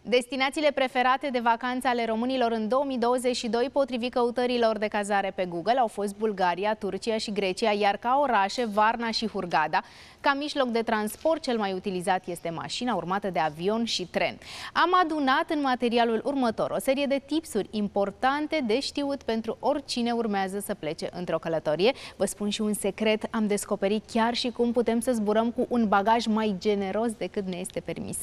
Destinațiile preferate de vacanță ale românilor în 2022, potrivit căutărilor de cazare pe Google, au fost Bulgaria, Turcia și Grecia, iar ca orașe, Varna și Hurghada. Ca mijloc de transport, cel mai utilizat este mașina, urmată de avion și tren. Am adunat în materialul următor o serie de tipsuri importante de știut pentru oricine urmează să plece într-o călătorie. Vă spun și un secret, am descoperit chiar și cum putem să zburăm cu un bagaj mai generos decât ne este permis.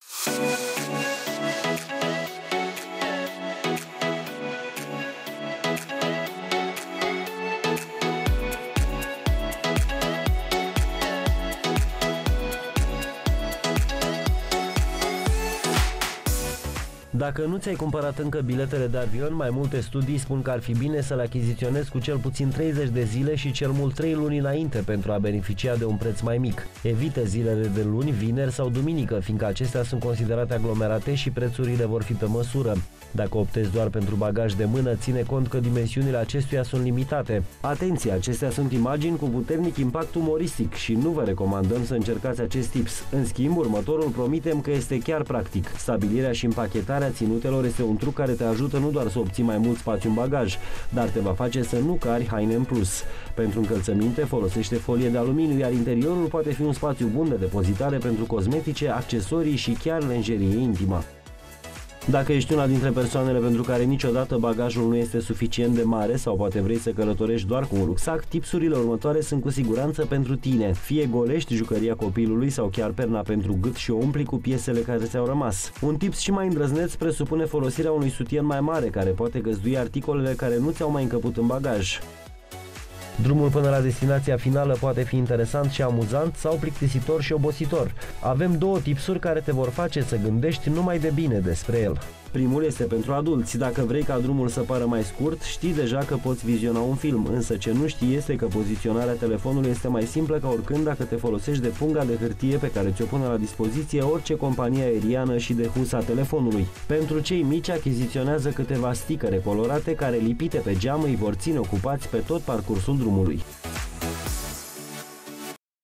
Dacă nu ți-ai cumpărat încă biletele de avion, mai multe studii spun că ar fi bine să le achiziționezi cu cel puțin 30 de zile și cel mult 3 luni înainte pentru a beneficia de un preț mai mic. Evită zilele de luni, vineri sau duminică, fiindcă acestea sunt considerate aglomerate și prețurile vor fi pe măsură. Dacă optezi doar pentru bagaj de mână, ține cont că dimensiunile acestuia sunt limitate. Atenție, acestea sunt imagini cu puternic impact umoristic și nu vă recomandăm să încercați acest tips. În schimb, următorul promitem că este chiar practic. Stabilirea și împachetarea ținutelor este un truc care te ajută nu doar să obții mai mult spațiu în bagaj, dar te va face să nu cari haine în plus. Pentru încălțăminte folosește folie de aluminiu, iar interiorul poate fi un spațiu bun de depozitare pentru cosmetice, accesorii și chiar lenjerie intimă. Dacă ești una dintre persoanele pentru care niciodată bagajul nu este suficient de mare sau poate vrei să călătorești doar cu un rucsac, tipsurile următoare sunt cu siguranță pentru tine. Fie golești jucăria copilului sau chiar perna pentru gât și o umpli cu piesele care ți-au rămas. Un tips și mai îndrăzneț presupune folosirea unui sutien mai mare care poate găzdui articolele care nu ți-au mai încăput în bagaj. Drumul până la destinația finală poate fi interesant și amuzant sau plictisitor și obositor. Avem două tipsuri care te vor face să gândești numai de bine despre el. Primul este pentru adulți. Dacă vrei ca drumul să pară mai scurt, știi deja că poți viziona un film, însă ce nu știi este că poziționarea telefonului este mai simplă ca oricând dacă te folosești de punga de hârtie pe care ți-o pune la dispoziție orice companie aeriană și de husa telefonului. Pentru cei mici, achiziționează câteva sticăre colorate care, lipite pe geam, îi vor ține ocupați pe tot parcursul drumului.